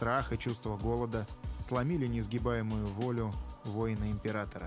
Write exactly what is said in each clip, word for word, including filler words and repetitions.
страх и чувство голода сломили несгибаемую волю воина-императора.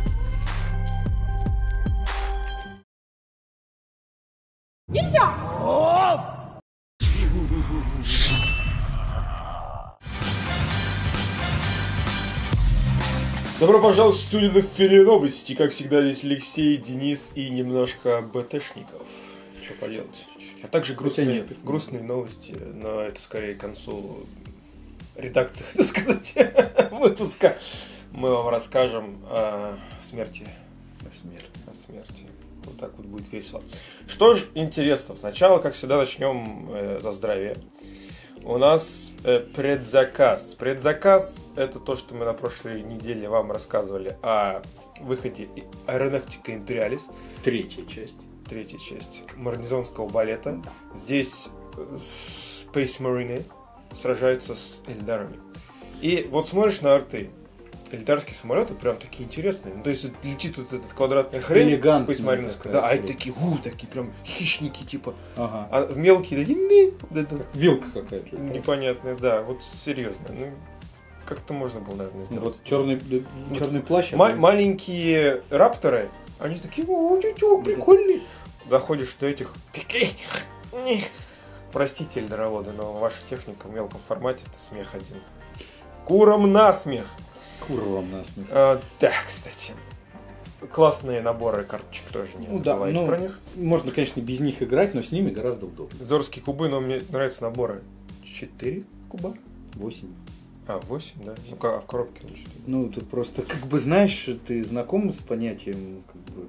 Добро пожаловать в студию на Фере Новости. Как всегда, здесь Алексей, Денис и немножко БТшников. Что поделать? А также грустные, грустные новости, но это скорее к концу редакции, хочу сказать, выпуска. Мы вам расскажем о смерти. О смерти. О смерти. Вот так вот будет весело. Что ж, интересно. Сначала, как всегда, начнем э, за здравие. У нас э, предзаказ. Предзаказ — это то, что мы на прошлой неделе вам рассказывали о выходе Aeronautica Imperialis. Третья часть. Третья часть Марнизонского балета. Здесь Space Marine сражаются с эльдарами. И вот смотришь на арты. Эльдарские самолеты прям такие интересные. Ну, то есть летит вот этот квадратный хрень Space Marine. Да, а это такие, у, такие прям хищники типа. Ага. А в мелкие такие, как вилка какая-то. Непонятная, да, вот серьезно. Ну, как-то можно было, наверное, сделать. Вот черный, черный плащ. Ма- маленькие рапторы, они такие, о, тю-тю, прикольные. Доходишь до этих, такие, простите, эльдороводы, но ваша техника в мелком формате — это смех один. Курам насмех. Курам насмех. А, да, кстати. Классные наборы карточек тоже не ну, да, ну, про них. Можно, конечно, без них играть, но с ними гораздо удобнее. Здоровские кубы, но мне нравятся наборы. Четыре куба? Восемь. А, восемь, да? Ну, а в коробке на четыре. Ну, тут просто, как бы, знаешь, ты знаком с понятием, как бы...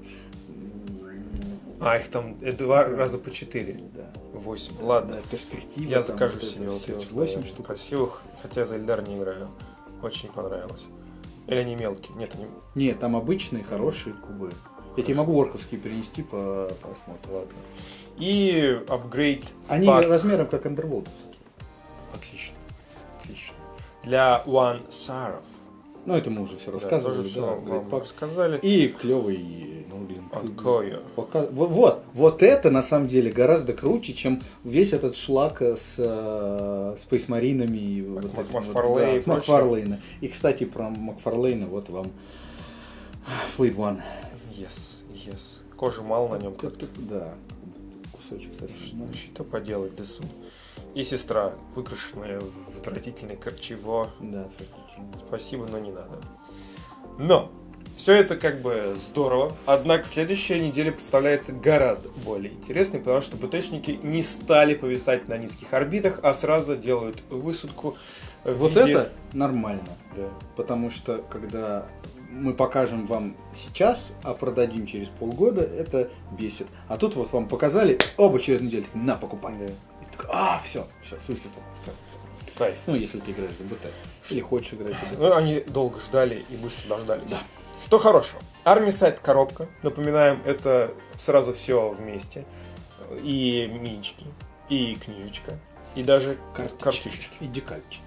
А, их там два да. раза по четыре. Да. Восемь. Ладно. Да, перспектива. Я закажу вот себе вот этих восемь штук. Красивых, хотя за Эльдар не играю. Очень понравилось. Или они мелкие? Нет, они... Нет, там обычные, хорошие кубы. Я тебе могу орковские перенести по просмотру. Ладно. И апгрейд. Они пак. Размером как андерволдовские. Отлично. Отлично. Для One Sarov. Ну, это мы уже все рассказывали. Да, да, все вам рассказали. И клевый, ну, блин. Анкойо. Пока... Вот, вот это на самом деле гораздо круче, чем весь этот шлак с uh, Space Marine и вот Мак- Макфарлей вот, да, Макфарлейна. И, кстати, про Макфарлейна вот вам Fleet One. Yes, yes. Кожи мало на нем как-то. Да, кусочек. Ну, что поделать, Десу. И сестра, выкрашенная в отвратительный корчево. Да, отвратительно. Спасибо, но не надо. Но все это как бы здорово. Однако следующая неделя представляется гораздо более интересной, потому что БТшники не стали повисать на низких орбитах, а сразу делают высадку в Вот виде... это нормально. Да. Потому что когда мы покажем вам сейчас, а продадим через полгода, это бесит. А тут вот вам показали, оба через неделю, на, покупай. Да. А, все, все, все, все, все. Кайф. Ну, если ты играешь в БТ. Или хочешь играть в БТ. Ну, они долго ждали и быстро дождались. Да. Что хорошего. Army Site коробка. Напоминаем, это сразу все вместе. И минички, и книжечка, и даже карточки. карточки. И декальчики.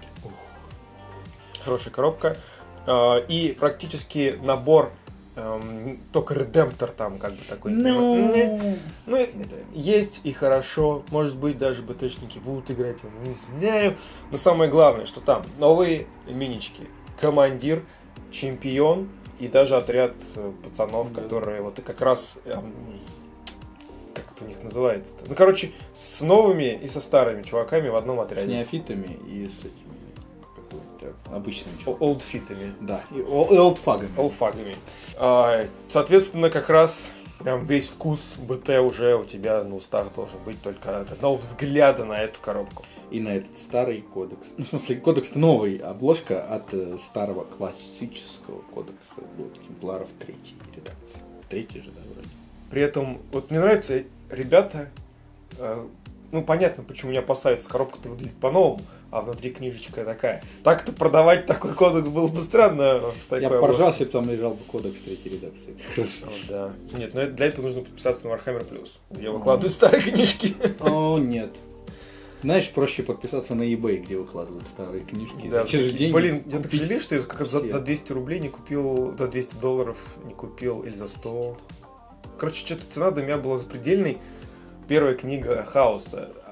Хорошая коробка. И практически набор. Эм, только редемптор там как бы такой. No. Ну, есть и хорошо. Может быть, даже БТшники будут играть, не знаю. Но самое главное, что там новые минички. Командир, чемпион и даже отряд пацанов, да. которые вот как раз... Эм, как это у них называется-то? Ну, короче, с новыми и со старыми чуваками в одном отряде. С неофитами и с этими... обычными олдфитами. Да, и олдфагами. Олдфагами. А, соответственно, как раз прям весь вкус БТ уже у тебя на устах должен быть только от одного взгляда на эту коробку. И на этот старый кодекс. Ну, в смысле, кодекс новый, обложка от э, старого классического кодекса Темпларов третьей редакции. Третьей же, да, вроде. При этом, вот мне нравится, ребята, э, ну, понятно, почему не опасаются, коробка-то выглядит по-новому, а внутри книжечка такая. Так-то продавать такой кодекс было бы странно. В такой Я поржал, если бы там лежал бы кодекс третьей редакции. О, да. Нет, но для этого нужно подписаться на Warhammer Plus. Я выкладываю старые книжки. О, нет. Знаешь, проще подписаться на eBay, где выкладывают старые книжки. Да, за те же деньги. Блин, я так жалею, что я за, за двести рублей не купил, за двести долларов не купил, или за сто. Короче, что-то цена для меня была запредельной. Первая книга Хаоса.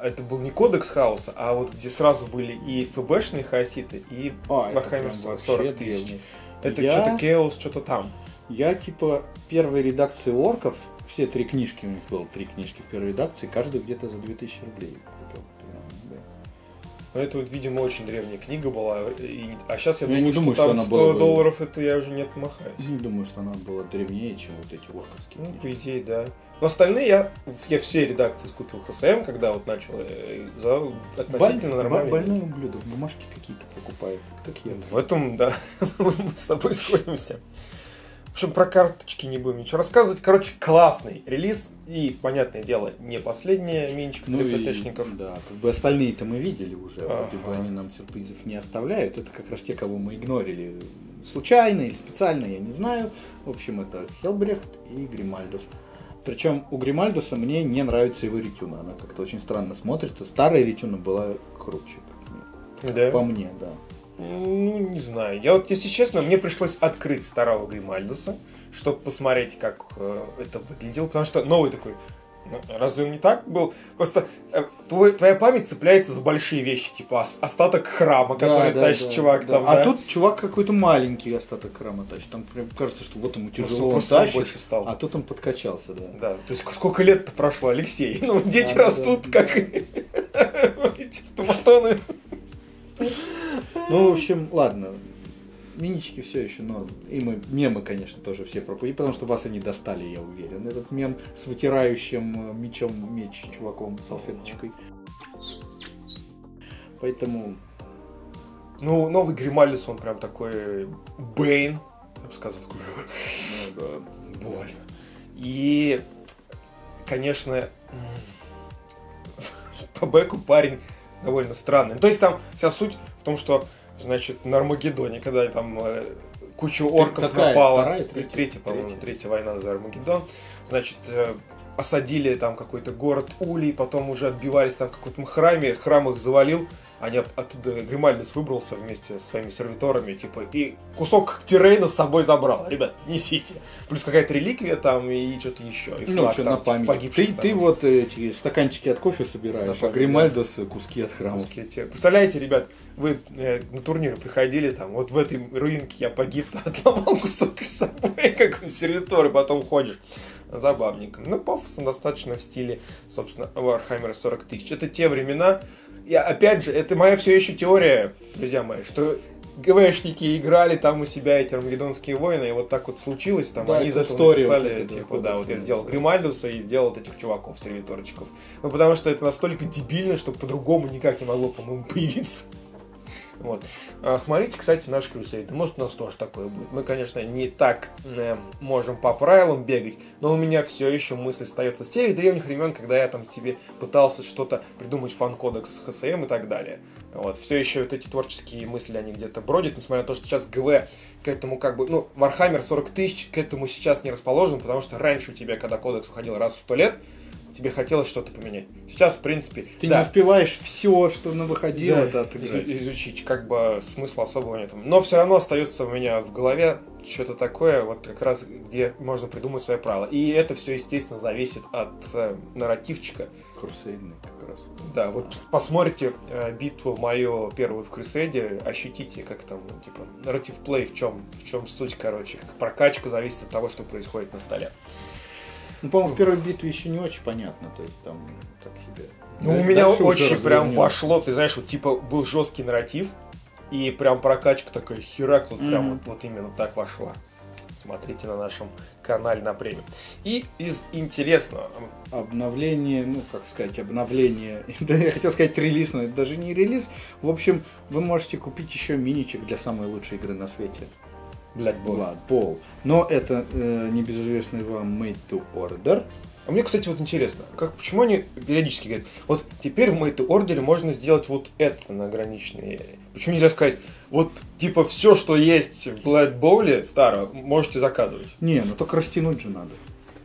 это был не кодекс хаоса, а вот где сразу были и ФБшные хаоситы, и А, это Warhammer прям сорок вообще тысяч. древний. Это Я- что-то Chaos, что-то там. Я типа первой редакции орков, все три книжки у них было, три книжки в первой редакции, каждую где-то за две тысячи рублей купил. Да. Но это вот, видимо, очень древняя книга была. и- а сейчас я Я думаю, не что думаю, что там она сто была бы- долларов, это я уже не отмахаюсь. Не думаю, что она была древнее, чем вот эти орковские Ну, книжки. по идее, да. Но остальные я, я все редакции скупил ХСМ, когда вот начал э, за относительно Боль- нормальные Больной деньги. ублюдок, бумажки какие-то покупает, как я. В этом, да, мы с тобой сходимся. В общем, про карточки не будем ничего рассказывать. Короче, классный релиз. И, понятное дело, не последняя миничка Ну для и, ПТшников. да, как бы остальные-то мы видели уже, Ага. вроде бы они нам сюрпризов не оставляют. Это как раз те, кого мы игнорили случайно или специально, я не знаю. В общем, это Хелбрехт и Гримальдус. Причем у Гримальдуса мне не нравится его ретюна. Она как-то очень странно смотрится. Старая ретюна была круче, как мне. Да? По мне, да. Ну, не знаю. Я вот, если честно, мне пришлось открыть старого Гримальдуса, чтобы посмотреть, как э, это выглядело. Потому что новый такой, ну, разве он не так был? Просто э, твой, твоя память цепляется за большие вещи, типа ос- остаток храма, который Да, да, тащит да, чувак да. там. А да? тут чувак какой-то маленький остаток храма тащит. Там прям кажется, что вот ему Ну, тяжело, он просто он тащит, больше стал. а тут он подкачался, да. Да, то есть сколько лет-то прошло, Алексей? Ну, дети Да, растут, да. как эти автоматоны. Ну, в общем, ладно. Минички все еще норм. И мы мемы, конечно, тоже все пропустили, потому что вас они достали, я уверен. Этот мем с вытирающим э, мечом меч чуваком салфеточкой. Поэтому Ну, новый Гримальдус, он прям такой Бэйн, я бы сказал, такой ну, да. боль. И, конечно, по бэку парень довольно странный. То есть там вся суть в том, что, значит, на Армагеддоне, когда там э, куча орков Какая? напала, Вторая, третья, третья? третья, по-моему, Третья. третья война за Армагеддон, значит, э, осадили там какой-то город Улей, потом уже отбивались там в каком-то храме, храм их завалил, они от- оттуда, Гримальдус выбрался вместе со своими сервиторами, типа, и кусок Тирейна с собой забрал. Ребят, несите. Плюс какая-то реликвия там и что-то еще. И Ну, флаг что там, на типа, память. погибших Ты, там. ты вот эти стаканчики от кофе собираешь, На а память, Гримальдус куски от храма. Русские те. Представляете, ребят, вы э, на турнир приходили, там, вот в этой руинке я погиб, отломал кусок с собой, как он сервитор, и потом ходишь. Забавненько. Ну, пафосно достаточно в стиле, собственно, Warhammer сорок тысяч. Это те времена. И опять же, это моя все еще теория, друзья мои, что ГВшники играли там у себя эти армагеддонские войны, и вот так вот случилось, там Да, они из это этого история написали, вот эта, типа, да, да, вот я кодекс сделал называется. Гримальдуса и сделал вот этих чуваков, сервиторчиков. Ну, потому что это настолько дебильно, что по-другому никак не могло, по-моему, появиться. Вот. А, смотрите, кстати, наш Крусейд. Может, у нас тоже такое будет. Мы, конечно, не так э, можем по правилам бегать, но у меня все еще мысль остается с тех древних времен, когда я там тебе пытался что-то придумать, фан-кодекс ХСМ и так далее. Вот. Все еще вот эти творческие мысли, они где-то бродят, несмотря на то, что сейчас ГВ к этому как бы, ну, Warhammer сорок тысяч к этому сейчас не расположен, потому что раньше у тебя, когда кодекс уходил раз в сто лет, тебе хотелось что-то поменять. Сейчас, в принципе, Ты да. не успеваешь все, что на выходило, Да, это отыграть. изу- изучить, как бы смысла особого нет. Но все равно остается у меня в голове что-то такое, вот как раз где можно придумать свои правила. И это все, естественно, зависит от э, нарративчика. Крусейдный как раз. Да, вот пос- посмотрите э, битву мою первую в Крусейде, ощутите, как там, ну, типа, нарратив плей, в чем, в чем суть, короче. Как прокачка зависит от того, что происходит на столе. Ну, по-моему, в первой битве еще не очень понятно, то есть там так себе. Ну, Да- у меня дальше уже очень прям развернем. вошло, ты знаешь, вот типа был жесткий нарратив, и прям прокачка такая херак, вот прям Мгм. вот, вот именно так вошла. Смотрите на нашем канале на премию. И из интересного, Обновление, ну, как сказать, обновление. Да, я хотел сказать релиз, но это даже не релиз. В общем, вы можете купить еще миничек для самой лучшей игры на свете. блядь, было. Blood Bowl. Но это э, небезызвестный вам Made to Order. А мне, кстати, вот интересно, как, почему они периодически говорят, вот теперь в Made to Order можно сделать вот это на ограниченные. Почему нельзя сказать, вот типа все, что есть в Blood Bowl старого, можете заказывать, Не, ну только растянуть же надо.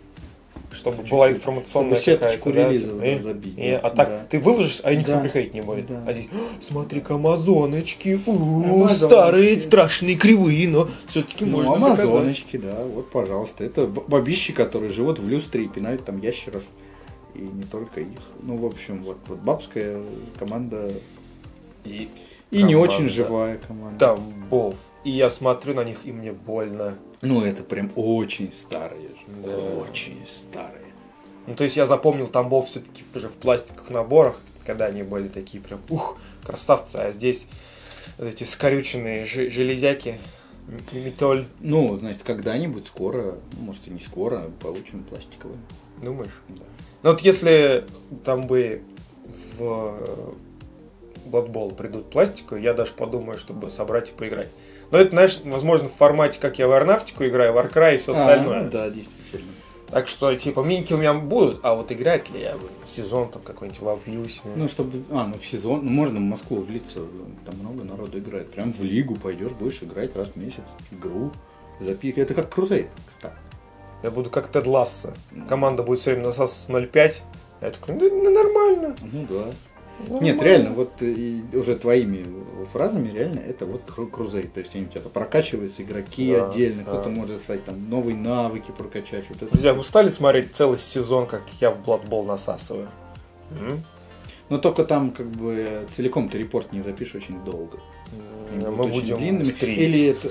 чтобы Чуть-чуть. была информационная Чтобы сеточку какая-то, да, релизов типа, э, забить, э, да. а так Да. ты выложишь, а никто Да. приходить не будет. Да. А здесь, «А, смотри-ка, амазоночки, у, Амазоночки. старые, страшные, кривые, но все-таки Ну, можно заказать. амазоночки, да, вот, пожалуйста. Это б- бабищи, которые живут в люстре и пинают там ящеров. и не только их. Ну, в общем, вот, вот бабская команда И, и не очень живая команда. Тамбов. И я смотрю на них, и мне больно. Ну, это прям очень старые. Да. Очень старые. Ну, то есть я запомнил Тамбов все-таки уже в пластиковых наборах, когда они были такие прям, ух, красавцы, а здесь вот эти скорюченные ж- железяки, м- метоль. Ну, значит, когда-нибудь скоро, ну, может и не скоро, получим пластиковые. Думаешь? Да. Ну вот если там бы в Blood Bowl придут пластиковые, я даже подумаю, чтобы собрать и поиграть. Но это, знаешь, возможно, в формате, как я в Аэронавтику играю, в Warcry и все остальное. А, ну, да, действительно. Так что, типа, миники у меня будут, а вот играть ли я бы в сезон там какой-нибудь вовлюсь. Ну, чтобы... А, ну в сезон... Ну, можно в Москву влиться, там много народу играет. Прям в лигу пойдешь, будешь играть раз в месяц игру. Запик. Это как Крузейд, кстати. Я буду как Тед Лассо. Команда будет все время насасываться ноль пять. Я такой, ну, ну нормально. Ну да. нормально. Нет, реально, вот и уже твоими фразами, реально, это вот Крузейд. То есть они у тебя прокачиваются игроки Да, отдельно, да. кто-то может, кстати, там новые навыки прокачать. Вот это. Друзья, вы стали смотреть целый сезон, как я в Blood Bowl насасываю? М? Но только там как бы целиком ты репорт не запишешь очень долго. Они Мы будут очень будем длинными. стримить. Или это...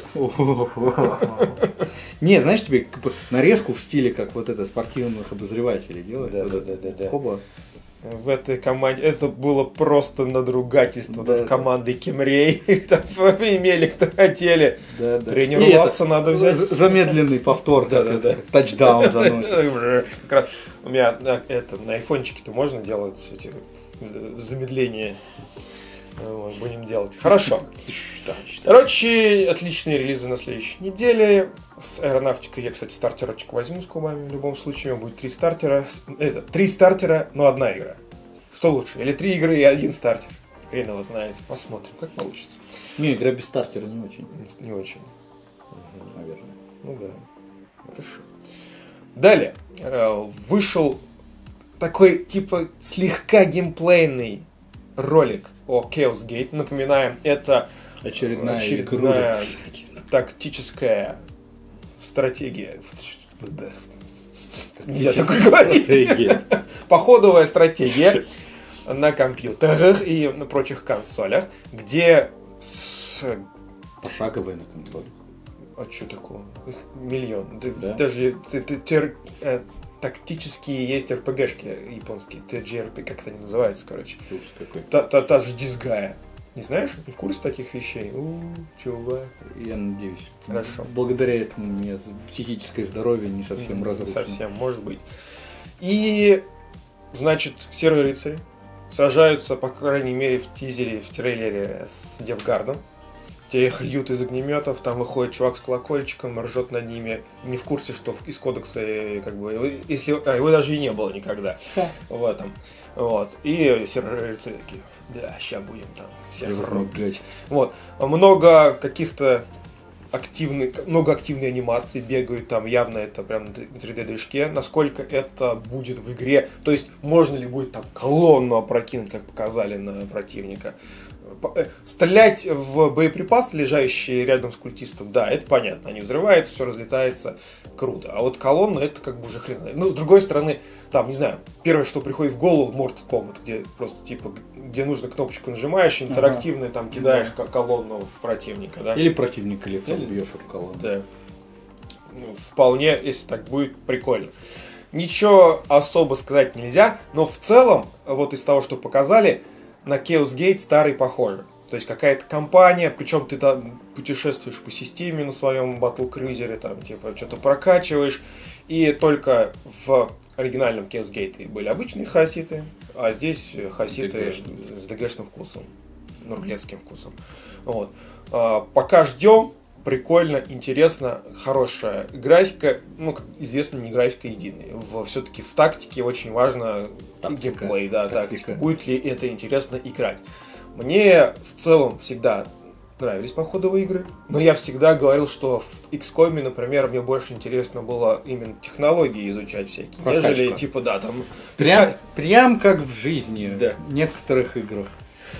Нет, знаешь, тебе как бы нарезку в стиле, как вот это спортивных обозревателей делают. Да, Вот да, это. да, да, да. Хоба. В этой команде это было просто надругательство Да, над да. командой Кемрей. Там имели, кто хотели. Да, да. Тренеру И это, Ласса надо взять. з- Замедленный повтор, Да, как да, да. это, тачдаун заносит. Как раз у меня на- это на айфончике-то можно делать эти э, замедления. Вот, будем делать. Хорошо. Короче, отличные релизы на следующей неделе. С Аэронавтикой я, кстати, стартерочек возьму с кубами. В любом случае, у меня будет три стартера. С- Это, три стартера, но одна игра. Что лучше? Или три игры и один стартер? Хрен его знает. Посмотрим, как получится. Не, игра без стартера не очень, Не очень. наверное. Ну да. Хорошо. Далее. Э, Вышел такой, типа, слегка геймплейный ролик о Chaos Gate. Напоминаем, это Очередная, очередная игруля. тактическая стратегия. Нельзя такое говорить. Стратегия. Походовая стратегия на компьютерах и на прочих консолях, где с... Пошаговая на консоли. А что такого? Их миллион. Да- Да? Даже т- т- тер- э, тактические есть эр пи джи-шки японские. ти джи ар пи, как это они называются, короче. Ужас какой. Та, та, та же Дисгая. Не знаешь? Не в курсе таких вещей? У, чувак. Я надеюсь. Хорошо. Благодаря этому у меня психическое здоровье не совсем Не разрушено. совсем, может быть. И, значит, серые рыцари сражаются, по крайней мере, в тизере, в трейлере с Девгардом. Те их льют из огнеметов, там выходит чувак с колокольчиком, ржет над ними. Не в курсе, что из кодекса, э, как бы, его- если, а, его даже и не было никогда в этом. Вот. И серые рыцари такие, да, сейчас будем там всех рубить. Превозмогать. Вот. Много каких-то активных, много активной анимации бегают, там явно это прям на три дэ-движке. Насколько это будет в игре, то есть можно ли будет там колонну опрокинуть, как показали на противника. По- э, Стрелять в боеприпасы, лежащие рядом с культистом, да, это понятно. Они взрываются, все разлетается, круто. А вот колонна, это как бы уже хрен. Ну, с другой стороны, там, не знаю, первое, что приходит в голову, Mortal Kombat, где просто, типа, где нужно кнопочку нажимаешь, интерактивно там кидаешь ко- колонну в противника, да. Или противника лицом Или- бьешь об колонну. Да. Ну, вполне, если так будет, прикольно. Ничего особо сказать нельзя, но в целом, вот из того, что показали, на Chaos Gate старый похоже. То есть какая-то компания, причем ты там путешествуешь по системе на своем батл-крузере, там типа что-то прокачиваешь, и только в оригинальном Chaos Gate были обычные хаситы, а здесь хаситы ДГшные. с ДГшным вкусом, нурлецким вкусом. Вот. А, пока ждем. Прикольно, интересно, хорошая графика. Ну, как известно, не графика единая. В, все-таки в тактике очень важно Тактика. геймплей, да, Тактика. тактика. Будет ли это интересно играть. Мне в целом всегда нравились походовые игры, но я всегда говорил, что в икс ком, например, мне больше интересно было именно технологии изучать всякие, Прокачка. нежели, типа, да, там... Прям, прям как в жизни, Да. в некоторых играх.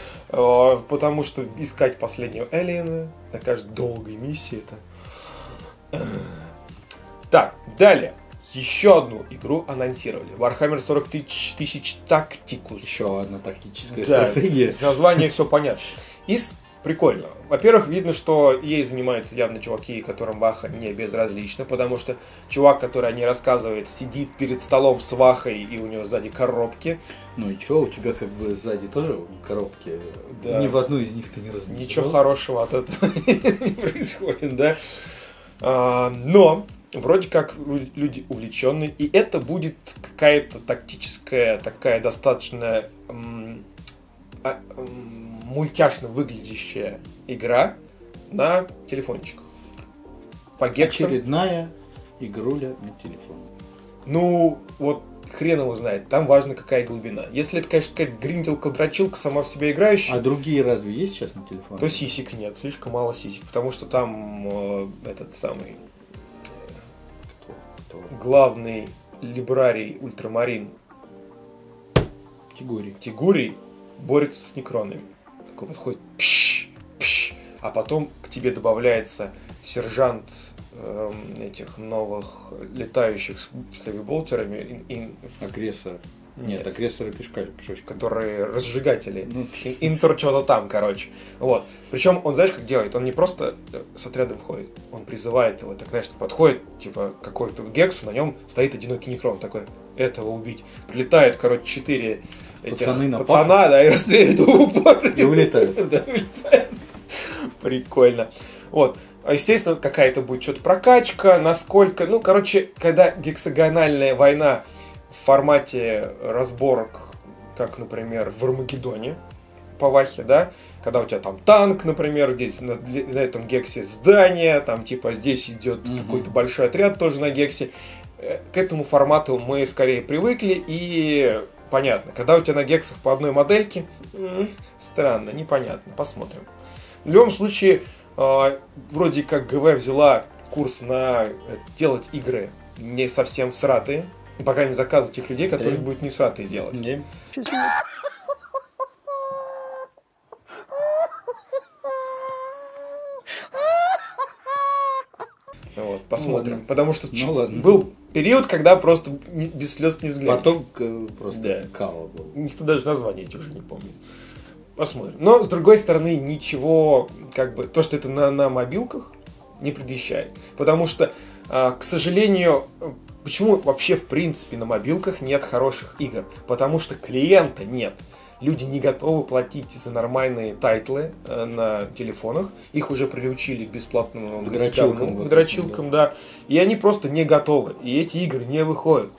Э, Потому что искать последнего Элиена, такая же долгая миссия это. Так, далее. еще одну игру анонсировали. Warhammer сорок тысяч Tacticus. Еще одна тактическая Да, стратегия. с названием все понятно. Из прикольно. Во-первых, видно, что ей занимаются явно чуваки, которым Ваха не безразлична, потому что чувак, который о ней рассказывает, сидит перед столом с Вахой, и у него сзади коробки. Ну и что, у тебя как бы сзади тоже коробки? Да. Ни в одну из них ты не разместил. Ничего хорошего от этого не происходит, да? А, но вроде как люди увлеченные, и это будет какая-то тактическая, такая достаточно м, а, м, мультяшно выглядящая игра на телефончиках. По гексам. Очередная игруля на телефоне. Ну, вот хрен его знает, там важно какая глубина. Если это, конечно, какая-то гринделка-дрочилка сама в себя играющая, А другие разве есть сейчас на телефоне? то сисек нет, слишком мало сисек, потому что там э, этот самый Кто? Кто? главный либрарий Ультрамарин Тигури. Тигурий борется с некронами. Такой подходит, пш, пш, а потом к тебе добавляется сержант эм, этих новых летающих с хэви-болтерами, ин- ин- Агрессор. Нет, Нет. агрессоры пешкали пешочком. которые разжигатели. Ну, Ин- Интер что-то там, короче. Вот. Причем он, знаешь, как делает? Он не просто с отрядом ходит, он призывает его, так, знаешь, подходит, типа, к какой-то гексу, на нем стоит одинокий некрон, такой, этого убить. Прилетает, короче, четыре этих Пацаны на пацана, да, и расстреливают в упор. И улетают. Да, улетает. Прикольно. Вот. А, естественно, какая-то будет что-то прокачка, насколько... Ну, короче, когда гексагональная война в формате разборок, как, например, в Армагеддоне по Вахе, да, когда у тебя там танк, например, здесь на, на этом гексе здание, там типа здесь идет Мгм. какой-то большой отряд тоже на гексе. Э, К этому формату мы скорее привыкли, и понятно, когда у тебя на гексах по одной модельке, м, странно, непонятно, посмотрим. В любом случае, э, вроде как ГВ взяла курс на э, делать игры не совсем всратые, по крайней мере, заказывать тех людей, которые Да. будут не всратые делать. Не. Вот, посмотрим. ладно. Потому что Ну ч- ладно. был период, когда просто не- без слез не взглянешь. Потом э, просто Да. кава был. Никто даже название эти уже не помнит. Посмотрим. Но, с другой стороны, ничего, как бы, то, что это на, на мобилках, не предвещает. Потому что, а, к сожалению, э, почему вообще, в принципе, на мобилках нет хороших игр? Потому что клиента нет. Люди не готовы платить за нормальные тайтлы э, на телефонах. Их уже приучили к бесплатному К дрочилкам, давно, вот к дрочилкам, этим, да. И они просто не готовы. И эти игры не выходят.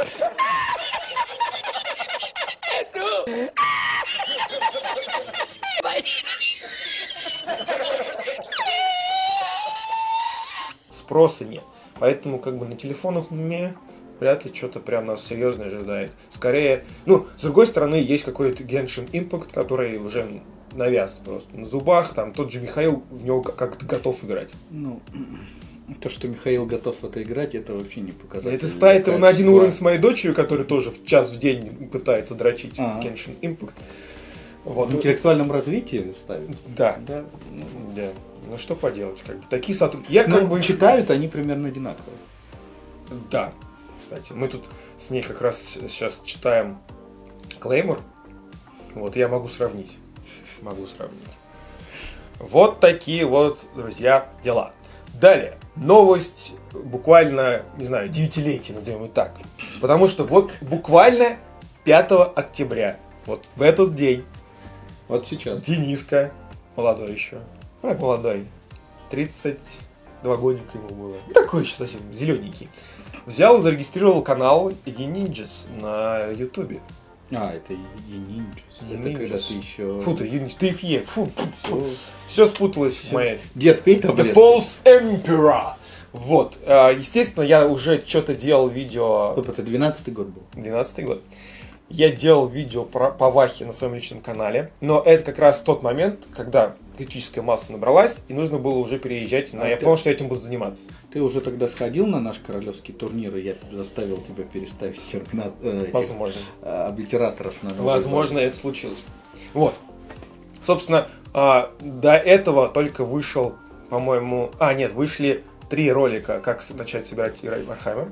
Спроса нет. Поэтому как бы на телефонах мне вряд ли что-то прям нас серьезно ожидает. Скорее, ну, с другой стороны, есть какой-то Genshin Impact, который уже навяз просто на зубах. Там тот же Михаил в него как-то готов играть. Ну, то, что Михаил готов в это играть, это вообще не показатель. Это ставит его на один качества. уровень с моей дочерью, которая тоже в час в день пытается дрочить Ага. Genshin Impact. Вот. В интеллектуальном развитии ставит. Да. Да. Ну, Да. Ну что поделать, как бы такие сотрудники. Я ну, как бы читают они примерно одинаково. Да, кстати, мы тут с ней как раз сейчас читаем Клеймор. Вот, я могу сравнить. Могу сравнить. Вот такие вот, друзья, дела. Далее. Новость буквально, не знаю, девятилетия, назовем ее так. Потому что вот буквально пятого октября, вот в этот день, Вот сейчас. Дениска, молодой еще, как молодой, тридцать два годика ему было, такой еще совсем зелененький, взял и зарегистрировал канал E-Ninjas на Ютубе. А, это E-Ninjas. Это E-Ninjas. когда ты еще... Фу ты, Юнич, ты Фе, фу, фу, фу. Все спуталось в моей. Дед, пей The таблетки. False Emperor. Вот, а, естественно, я уже что-то делал видео. Стоп, это двенадцатый год был. двенадцатый год. Я делал видео про, по Вахе на своем личном канале, но это как раз тот момент, когда критическая масса набралась, и нужно было уже переезжать на... А я ты- понял, что я этим буду заниматься. Ты уже тогда сходил на наш королевский турнир, и я заставил тебя переставить термина... э, этих, Возможно. э, облитераторов на новый Возможно, это случилось. Вот. Собственно, а, до этого только вышел, по-моему... А, нет, вышли три ролика, как с- начать собирать играть в Warhammer.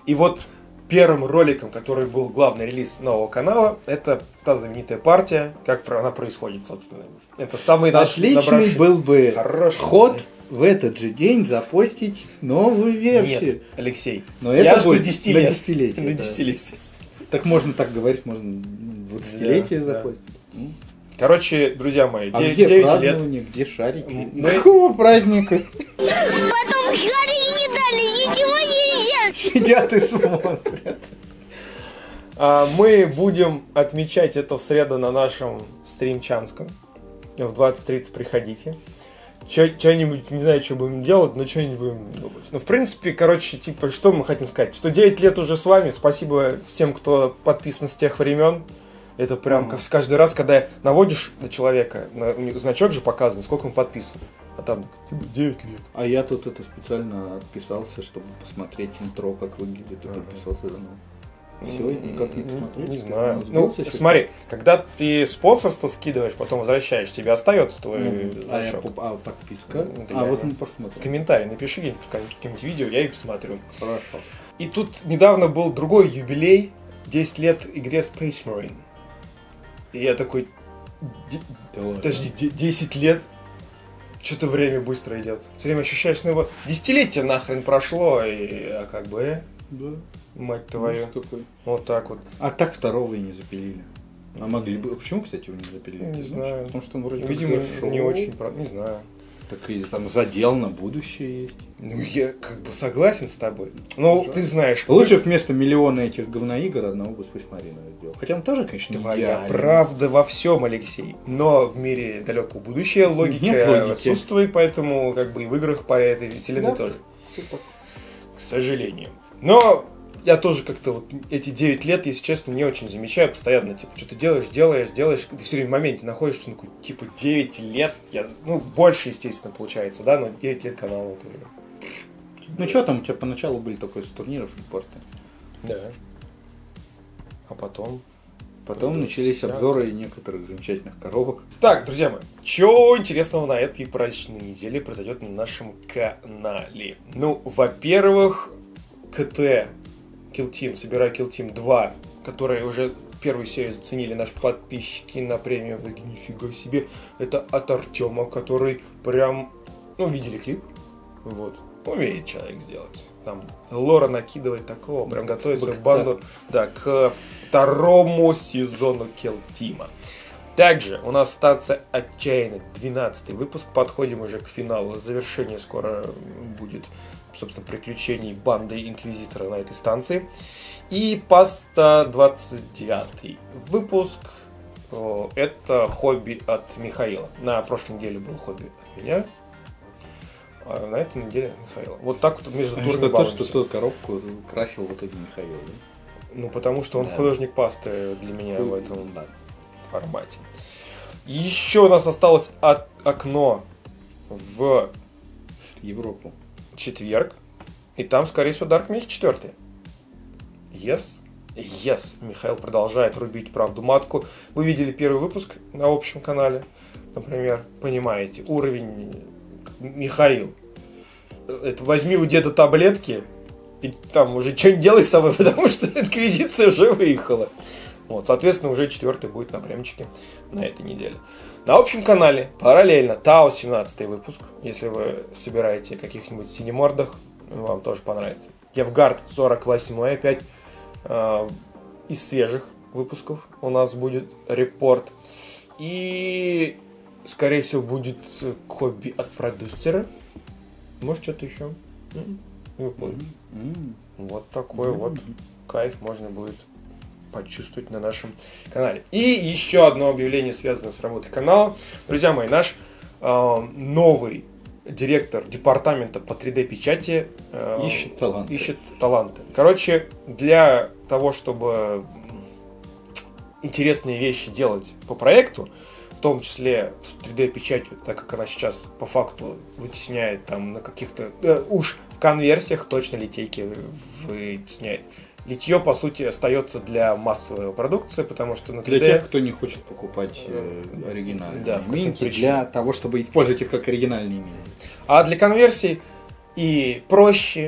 И вот первым роликом, который был главный релиз нового канала, это та знаменитая партия, как она происходит, собственно. Это самый наш Отличный набравший... был бы Хороший. ход в этот же день запостить новую версию. Нет, Алексей, Но я это жду будет десяти на лет. десятилетие. На да. десятилетие. Так можно так говорить, можно двадцатилетие Да, да. запостить. Ну. Короче, друзья мои, А девять где лет. празднование, где шарики? Мы- Какого праздника? Потом шарики не дали, ничего не ешь. Сидят и смотрят. А, мы будем отмечать это в среду на нашем стримчанском. В двадцать тридцать приходите. Что-нибудь, не знаю, что будем делать, но что-нибудь будем думать. Ну, в принципе, короче, типа, что мы хотим сказать? Что девять лет уже с вами. Спасибо всем, кто подписан с тех времен. Это прям как каждый раз, когда наводишь на человека, на, у него значок же показан, сколько он подписан. А там типа, девять лет. А я тут это специально отписался, чтобы посмотреть интро, как выглядит, и подписался давно. Все, никак не посмотреть. Не знаю. У нас Ну, был еще- смотри, когда ты спонсорство скидываешь, потом возвращаешь, тебе остается твой Мгм. А, я значок. поп- а подписка? Ну, А вот реально. мы посмотрим. Комментарий напиши где-нибудь в каком-нибудь видео, я и посмотрю. Хорошо. И тут недавно был другой юбилей, десять лет игре Space Marine. И я такой, «Д- Давай. подожди, де- десять лет? Что-то время быстро идет. Все время ощущаешь, ну его десятилетие нахрен прошло, и а как бы, э, Да. мать твою. Ужас какой. Вот так вот. А так второго и не запилили. А могли бы. А почему, кстати, его не запилили? Не Ты знаю. знаешь? Потому что он вроде как Видимо, зашел. не очень, про- не знаю. Так и там задел на будущее есть. Ну, я как бы согласен с тобой. Ну, Жаль. ты знаешь. Лучше вместо миллиона этих говноигр одного бы Space Marine сделал. Хотя он тоже, конечно, не Твоя идеален. правда во всем, Алексей. Но в мире далекого будущего логика Нет логики. отсутствует, поэтому как бы и в играх по этой вселенной Да. тоже. К сожалению. Но я тоже как-то вот эти девять лет, если честно, не очень замечаю постоянно. Типа, что ты делаешь, делаешь, делаешь. Ты все время в моменте находишься, ну, такой, типа, девять лет. Я, ну, больше, естественно, получается, да, но девять лет канала тоже. Ну что там, у тебя поначалу были только с турниров репорты. Да. А потом... Потом Ну, начались всяко. обзоры некоторых замечательных коробок. Так, друзья мои, что интересного на этой праздничной неделе произойдет на нашем канале? Ну, во-первых, КТ, Kill Team, собираю Kill Team два, которые уже первую серию заценили наши подписчики на премию. Вы нифига себе. Это от Артема, который прям, ну, видели клип? Вот. Умеет человек сделать. Там лора накидывать такого, прям готовится в банду, да, к второму сезону Kill Team. Также у нас станция Отчаянный, двенадцатый выпуск. Подходим уже к финалу. Завершение скоро будет, собственно, приключений банды Инквизитора на этой станции. И Паста, двадцать девятый выпуск. О, это хобби от Михаила. На прошлой неделе был хобби от меня. А на этой неделе Михаила. Вот так вот между турами Что то, балуемся. что ту коробку красил в итоге Михаил. Да? Ну, потому что он Да. художник пасты для меня в Хуй, этом да. формате. Еще у нас осталось от- окно в Европу. четверг. И там, скорее всего, Dark Mage четыре. Yes. Yes. Михаил продолжает рубить правду матку. Вы видели первый выпуск на общем канале, например. Понимаете, уровень Михаил. Это возьми у деда таблетки и там уже что-нибудь делай с собой, потому что Инквизиция уже выехала. Вот, соответственно, уже четвертый будет на премчике на этой неделе. На общем канале параллельно Тао семнадцатый выпуск. Если вы собираете каких-нибудь синемордах, вам тоже понравится. Евгард сорок восьмой опять э, из свежих выпусков у нас будет репорт. И, скорее всего, будет хобби от продюсера. Может, что-то еще. М? Не понял. М. Вот такой вот кайф можно будет почувствовать на нашем канале. И еще одно объявление, связанное с работой канала. Друзья мои, наш э, новый директор департамента по три дэ-печати э, Ищет таланты. ищет таланты. Короче, для того, чтобы интересные вещи делать по проекту, в том числе с три дэ-печатью, так как она сейчас по факту вытесняет там на каких-то... э, уж в конверсиях точно литейки вытесняет. Литье, по сути, остается для массовой продукции, потому что на три Для дэ... тех, кто не хочет покупать э, оригинальные Да, по минки, каким для того, чтобы использовать их как оригинальные минки. А для конверсий и проще,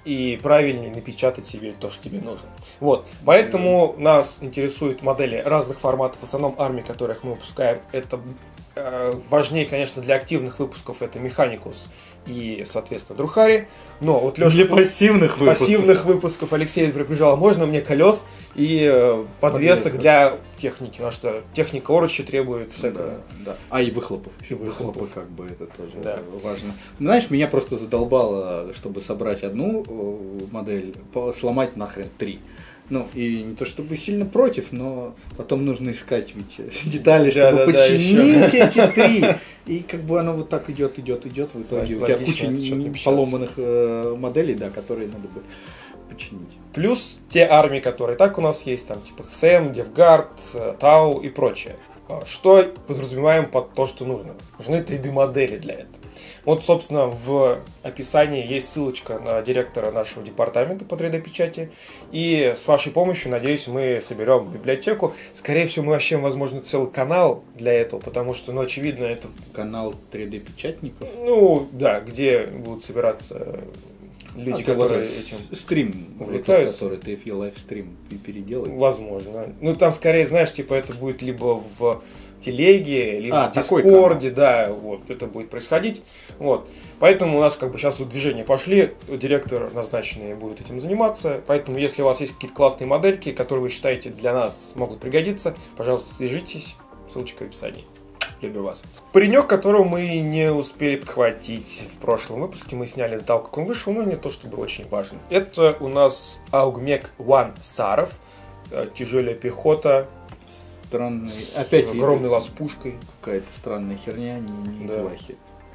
и правильнее напечатать себе то, что тебе нужно. Вот. Поэтому нас интересуют модели разных форматов. В основном армии, которых мы выпускаем, это э, важнее, конечно, для активных выпусков это Mechanicus и, соответственно, Друхари. Но вот Леша, Для пассивных выпусков. пассивных выпусков Алексей прибежал, можно мне колес и э, подвесок Подвесок. для техники, потому что техника Орочи требует всякого. Да, да. А и выхлопов. И выхлопов. Выхлопы, как бы, это тоже Да. важно. Знаешь, меня просто задолбало, чтобы собрать одну э, модель, по- сломать нахрен три. Ну, и не то чтобы сильно против, но потом нужно искать ведь детали, Да, чтобы да, да, починить эти три. И как бы оно вот так идет, идет, идет. В итоге у тебя Логично, куча это что-то н- напечатать. поломанных э, моделей, да, которые надо бы починить. Плюс те армии, которые так у нас есть, там типа эйч эс эм, DevGuard, Тау и прочее. Что подразумеваем под то, что нужно? Нужны три дэ-модели для этого. Вот, собственно, в описании есть ссылочка на директора нашего департамента по три дэ-печати. И с вашей помощью, надеюсь, мы соберем библиотеку. Скорее всего, мы вообще, возможно, целый канал для этого, потому что, ну, очевидно, это, Канал три дэ-печатников. ну, да, где будут собираться люди, А, то вот которые с- этим... Стрим, вот увлекаются. тот, который ти эф и лайвстрим и переделает. Возможно. Ну, там скорее, знаешь, типа это будет либо в телеге, либо А, в такой Дискорде, да, вот, это будет происходить. Вот. Поэтому у нас как бы сейчас вот движения пошли, директор назначенный будет этим заниматься. Поэтому, если у вас есть какие-то классные модельки, которые вы считаете для нас могут пригодиться, пожалуйста, свяжитесь. Ссылочка в описании. Люблю вас. Паренек, которого мы не успели подхватить в прошлом выпуске, мы сняли до того, как он вышел, но не то, чтобы очень важно. Это у нас Аугмек One Саров, тяжелая пехота, Странный. Опять огромный лаз пушкой. какая-то странная херня, не, не Да. из Вахи.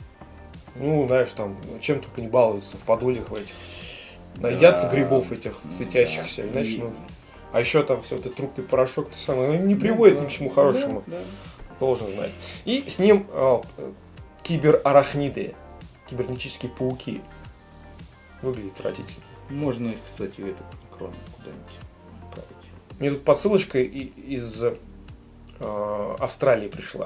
Ну, знаешь, там, чем только не балуются в подульях в этих. Наедятся Да. грибов этих светящихся, Да. иначе, И- ну... А еще там все это трупный порошок, то самое, ну, не приводит Ну, ни да. к чему хорошему. Да, да. Должен знать. И с ним э, киберарахниды, кибернетические пауки. Выглядит отвратительно. Можно их, кстати, это крону куда-нибудь отправить. Мне тут посылочка и- из э, Австралии пришла.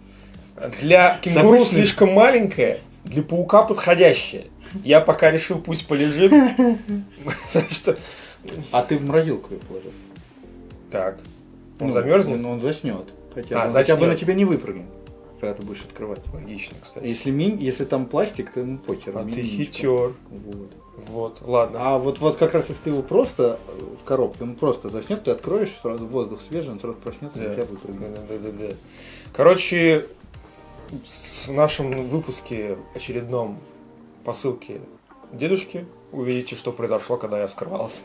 Для кенгуру обычным- слишком маленькая, для паука подходящая. Я пока решил, пусть полежит. Потому что... А ты в морозилку ее положил? Так. Он Ну, замерзнет? Он, он заснет. Хотя, А, бы, хотя бы заснет. на тебя не выпрыгнет, когда ты будешь открывать. Логично, кстати. Если, ми- если там пластик, то ну похер. А ты мимимишка. хитер. Вот. Вот, ладно. А вот, вот как раз если ты его просто э, в коробке, он просто заснет, ты откроешь, сразу воздух свежий, он сразу проснется, Да. и у тебя выпрыгнет. Да-да-да-да. Короче, в нашем выпуске очередном посылке дедушки увидите, что произошло, когда я вскрывался.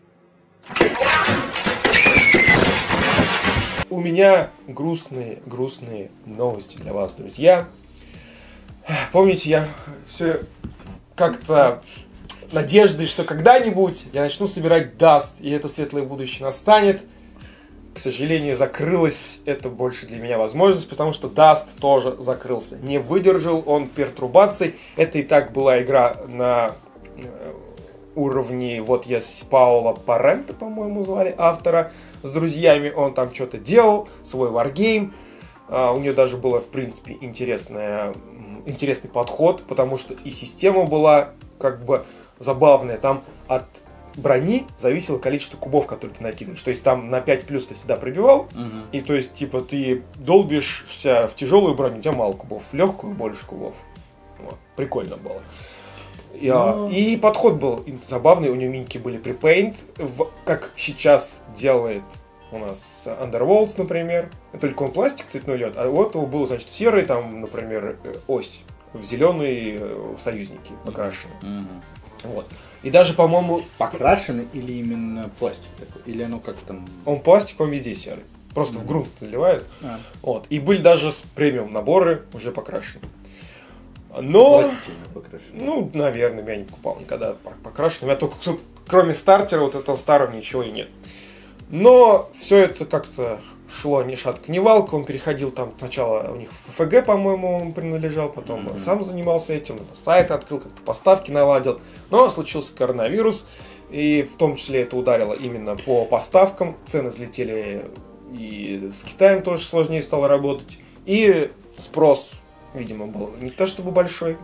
У меня грустные, грустные новости для вас, друзья. Помните, я все как-то надеждой, что когда-нибудь я начну собирать Даст, и это светлое будущее настанет. К сожалению, закрылась это больше для меня возможность, потому что Даст тоже закрылся. Не выдержал он пертурбаций. Это и так была игра на э, уровне, вот есть Паула Парента, по-моему, звали автора. С друзьями он там что-то делал, свой варгейм. А, у нее даже было, в принципе, интересное, интересный подход, потому что и система была как бы забавная. Там от брони зависело количество кубов, которые ты накидываешь. То есть там на пять плюс ты всегда пробивал, Мгм. и то есть типа ты долбишься в тяжелую броню, у тебя мало кубов, в легкую больше кубов. Вот. Прикольно было. И, а, Но- и подход был забавный, у нее миньки были припейнт, в- как сейчас делает у нас Underworlds, например. Только он пластик цветной лед, а у этого был, значит, в серый, там, например, э, ось, в зеленый э, союзники покрашены. Мгм. Вот. И даже, по-моему, Покрашены или именно пластик такой? Или оно как там... он пластик, он везде серый. Просто в грунт наливают. А, Вот. И были даже с премиум наборы уже покрашены. Но, отвратительно покрашены. ну, наверное, я не покупал никогда покрашенным. Я только, кроме стартера, вот этого старого, ничего и нет. Но все это как-то шло ни шатка, ни валка. Он переходил там сначала, у них в эф гэ, по-моему, он принадлежал, потом Мгм. сам занимался этим, сайт открыл, как-то поставки наладил. Но случился коронавирус, и в том числе это ударило именно по поставкам. Цены взлетели, и с Китаем тоже сложнее стало работать. И спрос, видимо, был не то чтобы большой,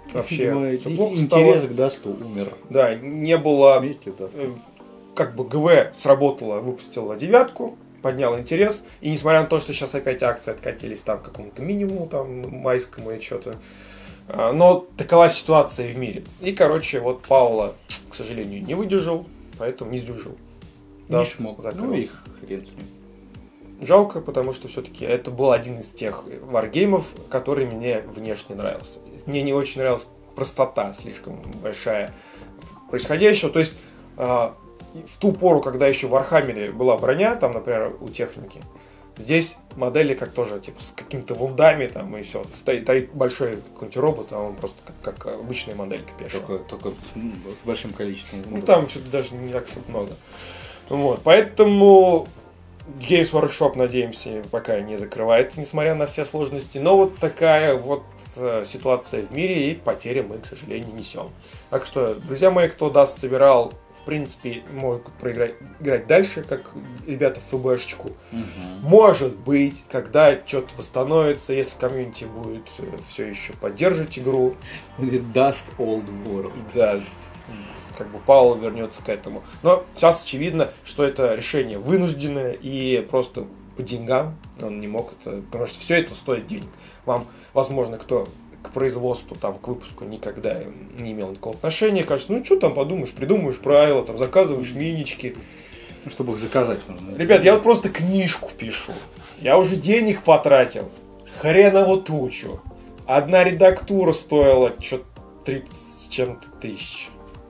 вообще Видимо, всё и- плохо интерес стало. к Дасту умер Да, не было... вместе с Дастом. э, Как бы ГВ сработала, выпустила девятку, поднял интерес. И несмотря на то, что сейчас опять акции откатились там к какому-то минимуму, там, майскому и что-то. а, Но такова ситуация в мире. И, короче, вот Паула, к сожалению, не выдержал, поэтому не сдюжил. Не Даст шмок. закрылся. Ну и хрен с ним. Жалко, потому что все-таки это был один из тех варгеймов, который мне внешне нравился. Мне не очень нравилась простота слишком большая происходящего. То есть э, в ту пору, когда еще в Вархаммере была броня, там, например, у техники, здесь модели как тоже типа с какими-то вундами там и все. Стоит, стоит большой какой-нибудь робот, а он просто как, как обычная моделька пешая. Только, только с, м, с большим количеством. Ну там что-то даже не так, чтобы много. Вот, поэтому Games Workshop, надеемся, пока не закрывается, несмотря на все сложности. Но вот такая вот э, ситуация в мире, и потери мы, к сожалению, несем. Так что, друзья мои, кто даст собирал, в принципе, могут проиграть играть дальше, как ребята в ФБшечку. Угу. Может быть, когда что-то восстановится, если комьюнити будет э, все еще поддерживать игру, Будет Dust Old World. да, как бы Паула вернется к этому. Но сейчас очевидно, что это решение вынужденное и просто по деньгам он не мог это, потому что все это стоит денег. Вам, возможно, кто к производству, там, к выпуску никогда не имел никакого отношения, кажется, ну что там подумаешь, придумаешь правила, там, заказываешь минички. Ну, чтобы их заказать нужно. Ребят, я вот просто книжку пишу. Я уже денег потратил. Хреново тучу. Одна редактура стоила что-то тридцать с чем-то тысяч.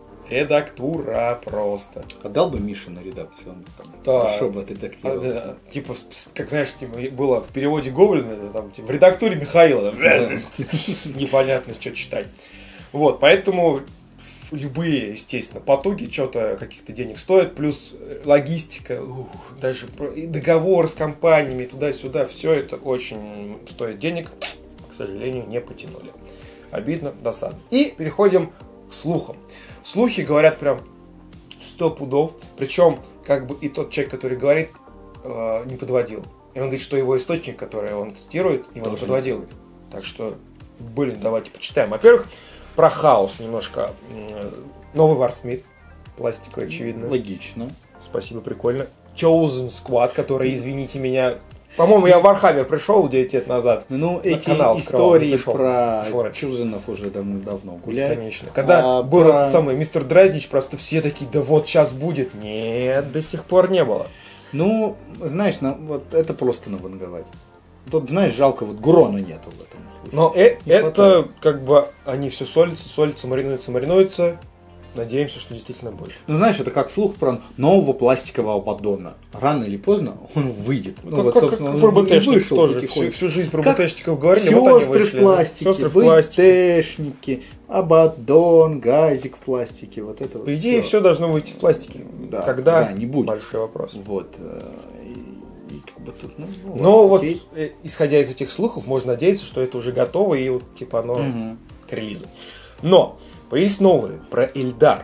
Редактура просто. Отдал бы Мише на редакцию, он там Да. хорошо бы А, отредактировал. да, типа, с- с- как знаешь, типа, было в переводе Гоблина, это там, типа, в редактуре Михаила. там, непонятно, что читать. Вот, поэтому любые, естественно, потуги что-то каких-то денег стоят, плюс логистика, ух, даже про- и договор с компаниями, туда-сюда, все это очень стоит денег, к сожалению, не потянули. Обидно, досадно. И переходим к слухам. Слухи говорят прям сто пудов, причем как бы и тот человек, который говорит, э, не подводил. И он говорит, что его источник, который он цитирует, его не Тоже подводил. Так что, блин, давайте почитаем. Во-первых, про хаос немножко. М, Новый Варсмит, пластиковый, очевидно. Логично. Спасибо, прикольно. Chosen Squad, который, извините меня... По-моему, я в Вархаммер пришел девять лет назад. Ну, На эти канал открывал, истории пришел. про Шорот. Чузенов уже давно гуляют. Бесконечно. Когда А, был про- этот самый мистер Дразнич, просто все такие, да вот сейчас будет. Нет, до сих пор не было. Ну, знаешь, на- вот это просто наванговать. Тут, знаешь, жалко, вот Гурона нету в этом случае. Но э- Не это хватает. как бы они все солятся, солятся, маринуются, маринуются. Надеемся, что действительно будет. Ну, знаешь, это как слух про нового пластикового поддона. Рано или поздно он выйдет. Ну, Ну, как, вот, как- собственно, как он про и БТшников вышел тоже. Всю, потихоньку. всю жизнь про Как БТшников говорили, вот они Сестры вышли. в пластике, Сестры в пластике. БТшники, Абаддон, газик в пластике, вот это вот. По идее, все должно выйти в пластике. Да, Когда? да, не будет. Большой вопрос. Вот. э, И, и как бы тут, ну, ну, Но ладно, вот, окей. э, исходя из этих слухов, можно надеяться, что это уже готово, и вот, типа, оно Мгм. к релизу. Но появились новые про Эльдар.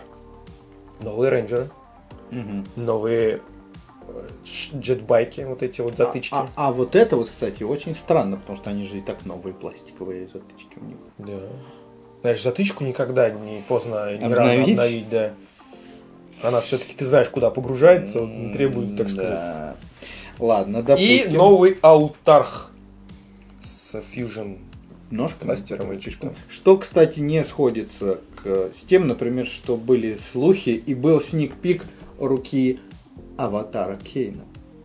Новые рейнджеры, Мгм. новые э, ш- джетбайки, вот эти вот затычки. А, а вот это вот, кстати, очень странно, потому что они же и так новые пластиковые затычки у них. Да. Знаешь, затычку никогда не поздно, не рано Обновить? обновить, да. Она все-таки, ты знаешь, куда погружается, вот, не требует, так М, сказать. да. Ладно, И допустим. новый Аутарх с фьюжн Ножка. кластером и чишком. Что, кстати, не сходится к, с тем, например, что были слухи и был сник-пик руки аватара Кейна.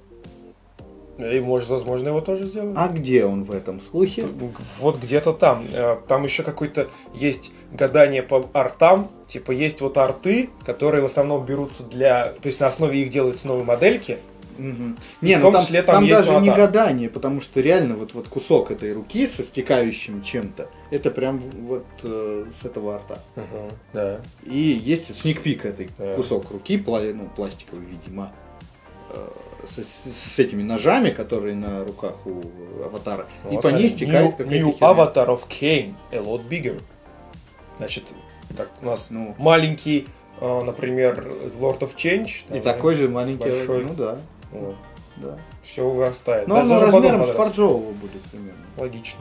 И, может, возможно, его тоже сделают. А где он в этом слухе? Вот где-то там. Э, Там еще какое-то есть гадание по артам. Типа есть вот арты, которые в основном берутся для... То есть на основе их делаются новые модельки. Мгм. И Не, в ну том там, числе там там есть даже не аватар. гадание, потому что реально вот, вот кусок этой руки со стекающим чем-то, это прям вот э, с этого арта. Угу, да. И есть сникпик этой Да. кусок руки, пла- ну, пластиковый, видимо, э, с, с- с этими ножами, которые на руках у аватара. Ну, и вот по ней смотри, стекает New, какая-то New херня. Avatar of Kane, a lot bigger. Значит, как у нас Ну. маленький, э, например, Lord of Change. И там, такой же маленький, большой. ну да, Вот. да. Все вырастает. Но Да, он даже размером потом с подрос. фарджового будет примерно. Логично.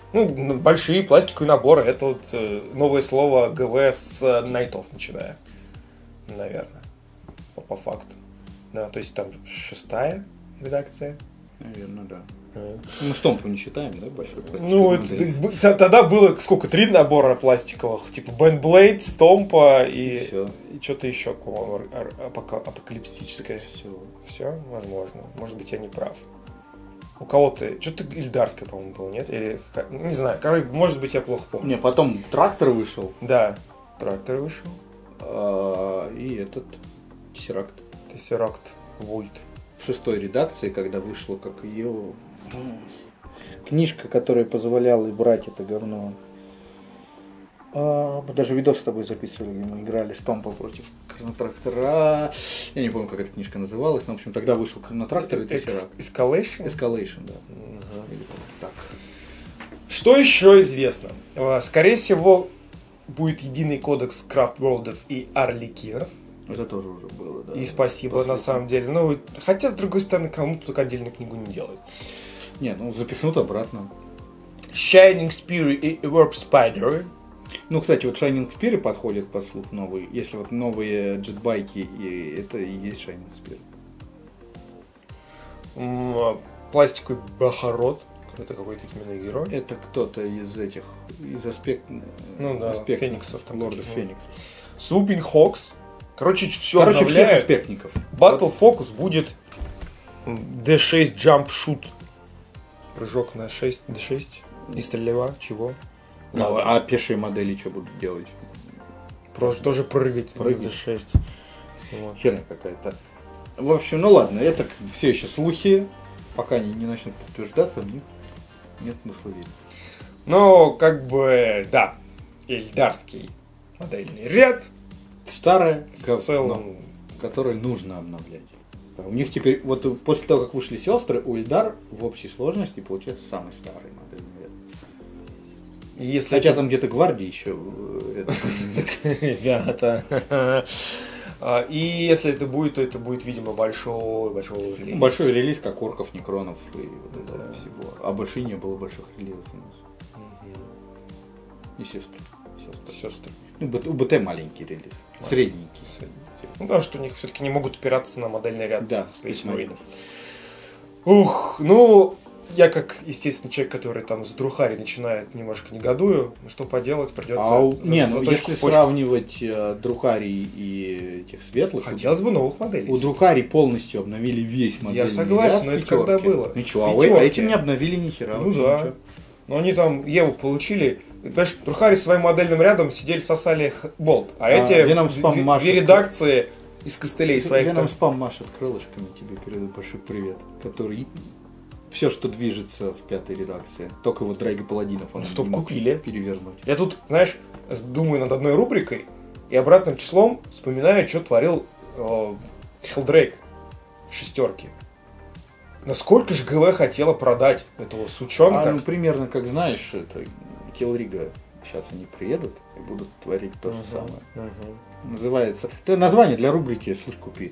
Ну, большие пластиковые наборы. Это вот э, новое слово ГВ с э, найтов начиная. Наверное. По, по факту. Да, то есть там шестая редакция. Наверное, да. Mm. Мы стомпу не считаем, да, большой пластиковый? Ну, это, тогда было сколько? Три набора пластиковых. Типа Бендблейд, Стомпа и, и, и что-то еще, по-моему, апокалиптическое. Все. Все, возможно. Может быть, я не прав. У кого-то... Что-то Ильдарское, по-моему, было, нет? Или... Не знаю. Короче, может быть, я плохо помню. Не, потом трактор вышел. Да. Трактор вышел. А, и этот... Тессеракт. Тессеракт. Вольт. В шестой редакции, когда вышла, как ее... Книжка, которая позволяла брать это говно. А, мы даже видос с тобой записывали, где мы играли Стомпа против Хронотрактора. Я не помню, как эта книжка называлась, но, в общем, тогда вышел Хронотрактор и Тессеракт. Escalation? Escalation, да. Угу. Или так. Что еще известно? Скорее всего, будет единый кодекс Крафтворлдов и Арлекинов. Это тоже уже было, да. И спасибо, на самом деле. Ну, хотя, с другой стороны, кому-то только отдельную книгу не делают. Не, ну запихнут обратно. Shining Spear и Warp Spider. Ну, кстати, вот Shining Spear подходит под слух новый. Если вот новые джетбайки, и это и есть Shining Spear. Пластиковый Бахарот. Это какой-то именно герой. Это кто-то из этих, из аспект... Ну да, аспект... Фениксов. Там Лорда Феникс. Swooping Hawks. Короче, все Короче, обновляют. всех аспектников. Battle Focus будет ди шесть Jump Shoot. Прыжок на шесть, ди шесть. И стрельба, чего? Ну, а пешие модели что будут делать? Просто тоже прыгать, прыгать. ди шесть. Вот. Херня какая-то. В общем, ну ладно, это все еще слухи. Пока они не начнут подтверждаться, в них нет смысла верить. Но, как бы, да, Эльдарский модельный ряд. Старое, В целом, который нужно обновлять. У них теперь, вот после того, как вышли сестры, у Ильдар в общей сложности получается самый старый модельный ряд. Если Хотя это... там где-то гвардии еще ребята. И если это будет, то это будет, видимо, большой, большой релиз. Большой релиз, как орков, некронов и вот этого да. всего. А больше не было больших релизов у нас. Угу. И сестры. Сестры. Сестры. Ну, у БТ маленький релиз. Маленький. Средненький. Средненький. Ну да, что у них все-таки не могут опираться на модельный ряд да, Space Marine. Ух, ну, я как, естественно, человек, который там с Друхари начинает, немножко негодую. Что поделать, придется... А у... Не, ну если почку. сравнивать э, Друхари и этих светлых... Хотелось бы новых моделей. У Друхари полностью обновили весь модельный ряд. Я согласен, но это когда было? Ничего, а, а эти не обновили ни хера. Ну да. Ничего. Но они там Еву получили... Понимаешь, Друхари своим модельным рядом сидели, сосали болт. А, а эти две, две редакции из костылей своих... Веном там... Спам машет крылышками, тебе передаю большой привет. Который... Все, что движется в пятой редакции. Только вот Драйга Паладинов он Чтоб не мог купили. перевернуть. Я тут, знаешь, думаю над одной рубрикой и обратным числом вспоминаю, что творил э, Хелдрейк в шестерке. Насколько же ГВ хотела продать этого сучонка? А, ну, примерно, как знаешь, это Киллрига. Сейчас они приедут и будут творить то же uh-huh. самое. Uh-huh. Называется... Это название для рубрики «Слышь, купи».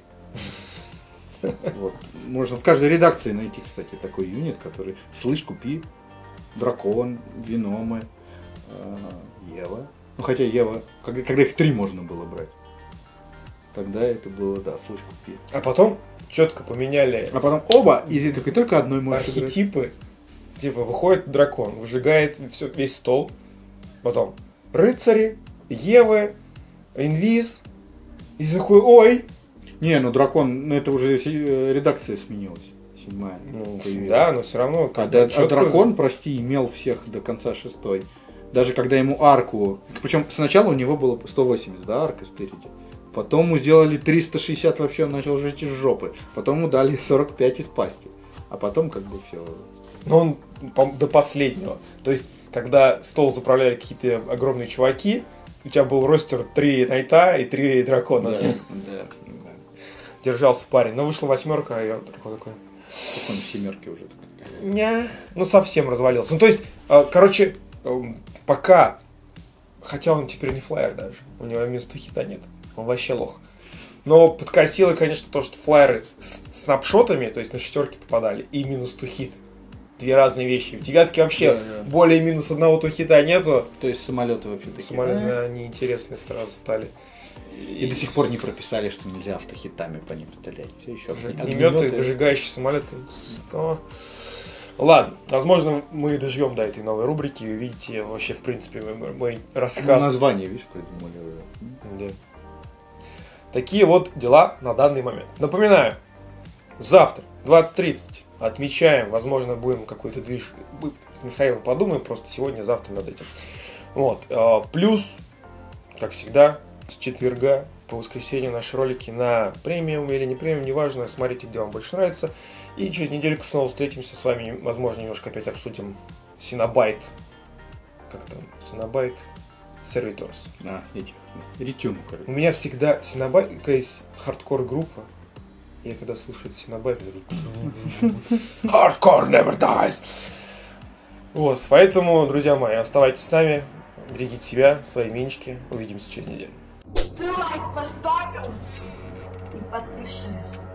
Вот. Можно в каждой редакции найти, кстати, такой юнит, который «Слышь, купи», Дракон, Виномы, э, Ева. Ну хотя Ева, когда, когда их три можно было брать. Тогда это было, да, «Слышь, купи». А потом четко поменяли. А потом оба, и ты такой только одной можешь архетипы. Играть. Типа выходит дракон, выжигает все, весь стол. Потом рыцари, Евы, инвиз. И такой, ой. Не, ну дракон, ну это уже редакция сменилась. Седьмая. Ну, да, но все равно. А, да, а дракон, прости, имел всех до конца шестой. Даже когда ему арку. Причем сначала у него было сто восемьдесят, да, арка спереди. Потом ему сделали триста шестьдесят, вообще он начал жить из жопы. Потом ему дали сорок пять из пасти. А потом как бы все. Но он до последнего. То есть, когда стол заправляли какие-то огромные чуваки, у тебя был ростер три найта и три дракона. Да, да. Держался парень. Но вышла восьмерка, а я такой такой. Как он в семерке уже такой. Не, ну совсем развалился. Ну то есть, короче, пока, хотя он теперь не флайер даже, у него минус хита нет, он вообще лох. Но подкосило, конечно, то, что флайеры с снапшотами, то есть на шестерки попадали, и минус ту хит. две разные вещи. В девятке вообще Да, да. более минус одного-то хита нету. То есть самолеты вообще такие. Самолеты, да? они интересные сразу стали. И до сих пор не прописали, что нельзя автохитами по ним стрелять. Все еще Огнеметы, выжигающие самолеты. Что? Ладно, возможно, мы доживем до этой новой рубрики и увидите вообще, в принципе, мой рассказ. Название, видишь, придумали. Да. Такие вот дела на данный момент. Напоминаю, завтра, двадцать тридцать, отмечаем, возможно, будем какой-то движ мы с Михаилом подумаем, просто сегодня, завтра над этим. Вот. Плюс, как всегда, с четверга по воскресенью наши ролики на премиум или не премиум, неважно, смотрите, где вам больше нравится. И через недельку снова встретимся с вами, возможно, немножко опять обсудим Cinebyte. Как там? Cinebyte Servitors. А, этих. Ретюну, У короче. меня всегда Cinebyte, какая есть хардкор-группа. Я когда слушаю Cinebyte, Hardcore never dies. Вот, поэтому, друзья мои, оставайтесь с нами, берегите себя, свои минчики. Увидимся через неделю. Ты лайк поставил и подпишись.